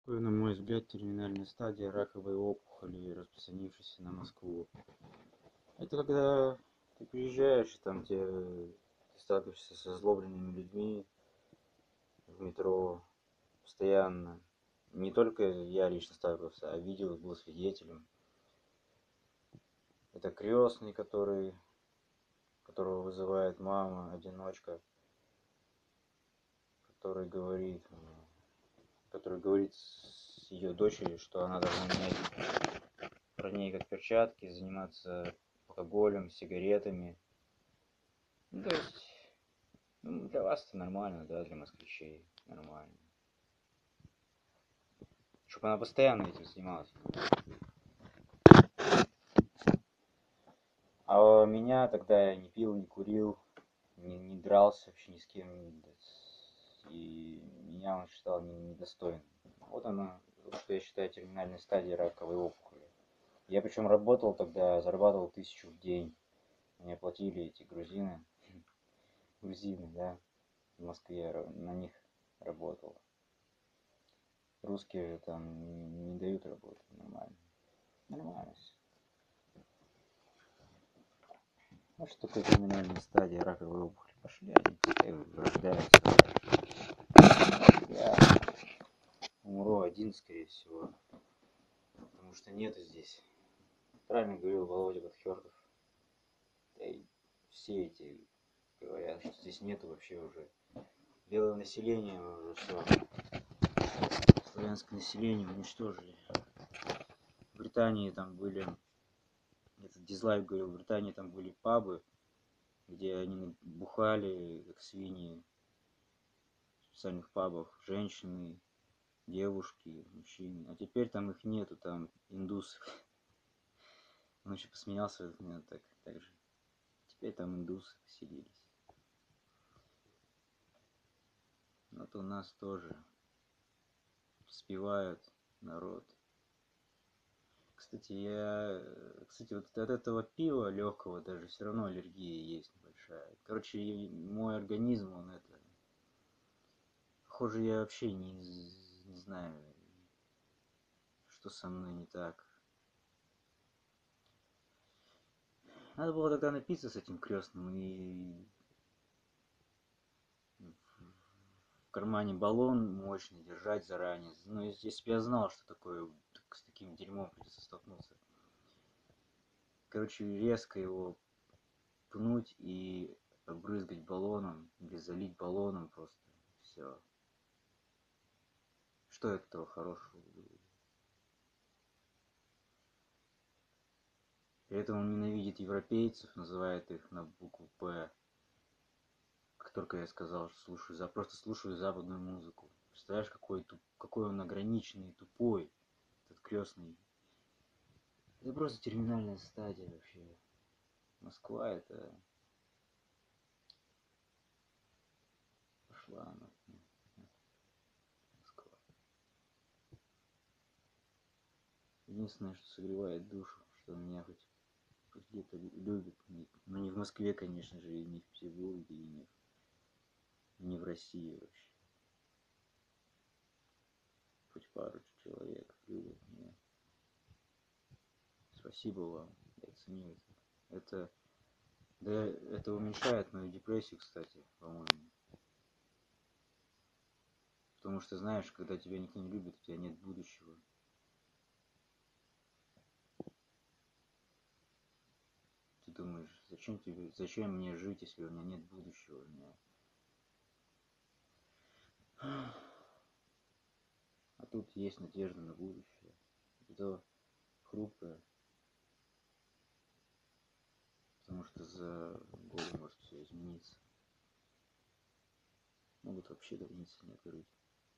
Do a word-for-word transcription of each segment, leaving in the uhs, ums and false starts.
На мой взгляд, терминальная стадия раковой опухоли, распространившейся на Москву. Это когда ты приезжаешь, и там тебе ты сталкиваешься со озлобленными людьми в метро постоянно. Не только я лично сталкивался, а видел, был свидетелем. Это крестный, который, которого вызывает мама, одиночка, который говорит, который говорит с ее дочерью, что она должна менять про ней как перчатки, заниматься алкоголем, сигаретами. Ну, то есть, ну, для вас это нормально, да, для москвичей нормально. Чтобы она постоянно этим занималась. А меня тогда я не пил, не курил, не, не дрался вообще ни с кем. И меня он считал недостойным. Вот она, что я считаю терминальной стадией раковой опухоли. Я причем работал тогда, зарабатывал тысячу в день. Мне платили эти грузины. Грузины, да. В Москве на них работал. Русские же там не дают работы нормально. Нормально все. Ну что такое терминальная стадия раковой опухоли? Пошли они рождаются. Я умру один, скорее всего. Потому что нету здесь. Правильно говорил Володя Батхёрдов. Да и все эти говорят, что здесь нету вообще уже белого населения, уже все. Славянское население уничтожили. В Британии там были, этот дизлайк говорил, в Британии там были пабы, где они бухали, как свиньи, в специальных пабах, женщины, девушки, мужчины. А теперь там их нету, там индусы. Он еще посмеялся в этот момент так, так же. Теперь там индусы поселились. Вот у нас тоже спивают народ. Кстати, я... Кстати, вот от этого пива легкого даже все равно аллергия есть небольшая. Короче, мой организм, он это... Похоже, я вообще не, не знаю, что со мной не так. Надо было тогда напиться с этим крестным и в кармане баллон мощный держать заранее. Ну, если бы я знал, что такое, с таким дерьмом придется столкнуться. Короче, резко его пнуть и обрызгать баллоном или залить баллоном просто. Все. Что от этого хорошего будет? При этом он ненавидит европейцев, называет их на букву П. Как только я сказал, что слушаю, за просто слушаю западную музыку. Представляешь, какой, туп, какой он ограниченный, тупой, этот крестный. Это просто терминальная стадия вообще. Москва это... Пошла она. Москва. Единственное, что согревает душу, что меня хоть, хоть где-то любит. Но не в Москве, конечно же, и не в Петербурге, и не в, не в России вообще. Хоть пару человек любят меня. Спасибо вам, я ценю это. Это, да, это уменьшает мою депрессию, кстати, по-моему. Потому что, знаешь, когда тебя никто не любит, у тебя нет будущего. Ты думаешь, зачем тебе, зачем мне жить, если у меня нет будущего? У меня... А тут есть надежда на будущее. Это хрупкое. Потому что за годы может все измениться. Могут вообще дополнительно открыть.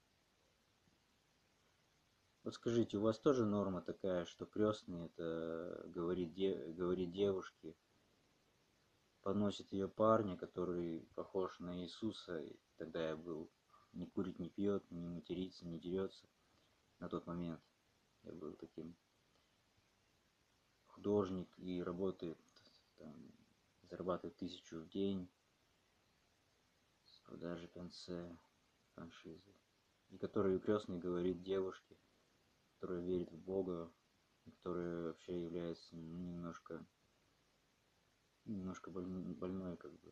Вот скажите, у вас тоже норма такая, что крестный это говорит, де, говорит девушке, подносит ее парня, который похож на Иисуса, и тогда я был, не курит, не пьет, не матерится, не дерется. На тот момент я был таким художник и работает, там, зарабатывает тысячу в день с продажи конце франшизы. и который крестный говорит девушке, которая верит в Бога, которая вообще является ну, немножко, немножко больной, больной, как бы.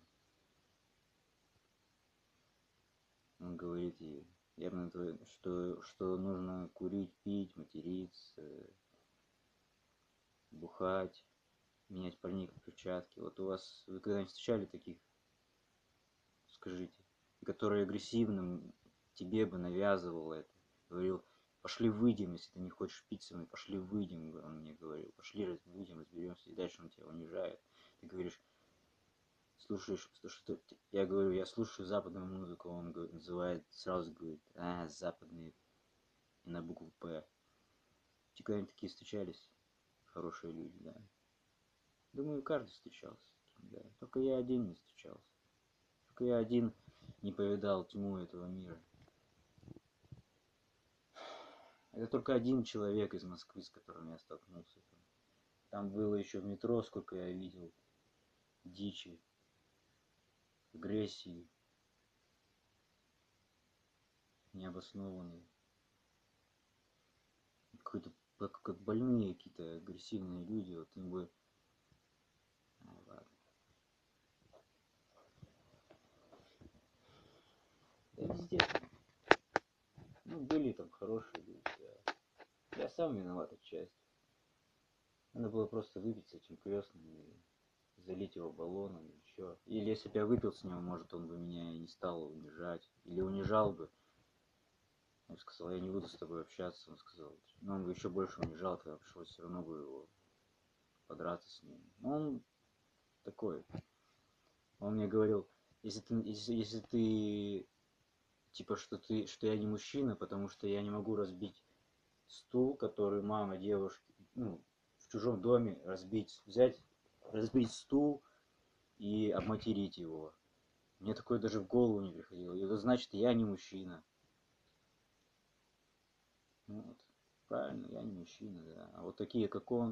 Он говорит ей, явно, что, что нужно курить, пить, материться, бухать, менять парней как перчатки. Вот у вас, вы когда-нибудь встречали таких, скажите, которые агрессивным тебе бы навязывал это, говорил, пошли выйдем, если ты не хочешь пить со мной, пошли выйдем, он мне говорил, пошли выйдем, разберемся, и дальше он тебя унижает. Ты говоришь, слушаешь, что я говорю, я слушаю западную музыку, он называет, сразу говорит, а, западные, и на букву П. Тебе когда-нибудь такие встречались? Хорошие люди, да. Думаю, каждый встречался с таким, да. Только я один не встречался. Только я один не повидал тьму этого мира. Это только один человек из Москвы, с которым я столкнулся. Там было еще в метро, сколько я видел дичи, агрессии, необоснованной. Какой-то, как, как больные какие-то агрессивные люди. Вот им бы... А, ладно. Да везде. Ну, были там хорошие люди. Я, я сам виноват отчасти. Надо было просто выпить с этим крестным и залить его баллоном или еще. Или если бы я выпил с него, может, он бы меня и не стал унижать. Или унижал бы. Он сказал, я не буду с тобой общаться. Он сказал, но он бы еще больше унижал, тогда пришлось все равно бы его подраться с ним. Но он такой. Он мне говорил, если ты, если, если ты типа, что ты, что я не мужчина, потому что я не могу разбить стул, который мама девушки, ну, в чужом доме разбить, взять, разбить стул и обматерить его. Мне такое даже в голову не приходило. И это значит, я не мужчина. Вот. Правильно, я не мужчина, да. А вот такие, как он,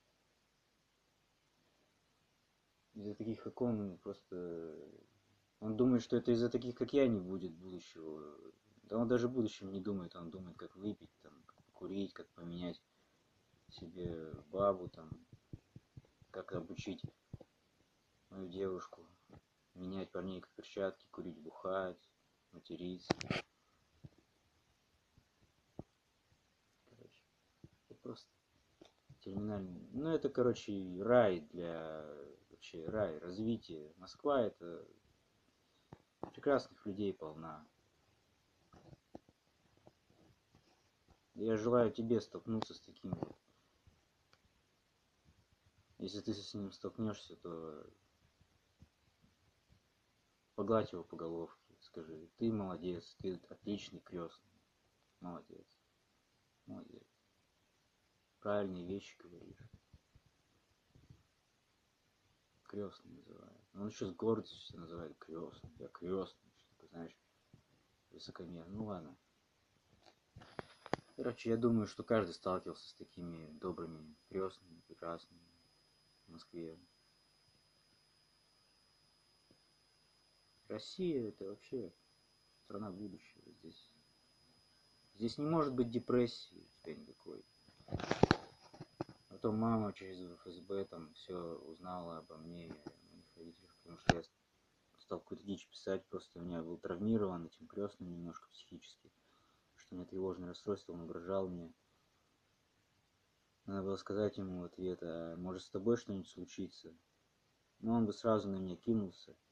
из-за таких, как он, просто... Он думает, что это из-за таких, как я, не будет будущего. Да он даже в будущем не думает. Он думает, как выпить, там, как курить, как поменять себе бабу, там, как обучить мою девушку, менять парней как перчатки, курить, бухать, материться. Короче, это просто терминальный. Ну, это, короче, рай для... Вообще, рай, развитие. Москва — это прекрасных людей полна. Я желаю тебе столкнуться с таким вот. Если ты с ним столкнешься, то погладь его по головке, скажи, ты молодец, ты отличный крестный, молодец, молодец, правильные вещи говоришь. Крестный называют. Он еще с гордостью называет крестный. Я крестный, что-то, знаешь, высокомерно. Ну ладно. Короче, я думаю, что каждый сталкивался с такими добрыми крестными, прекрасными в Москве. Россия — это вообще страна будущего. Здесь, здесь не может быть депрессии у тебя никакой. А то мама через эф эс бэ там все узнала обо мне и о моих родителях, потому что я стал какую-то дичь писать, просто у меня был травмирован этим крестным немножко психически, что у меня тревожное расстройство, он угрожал мне. Надо было сказать ему в ответ, а может с тобой что-нибудь случится? Но он бы сразу на меня кинулся.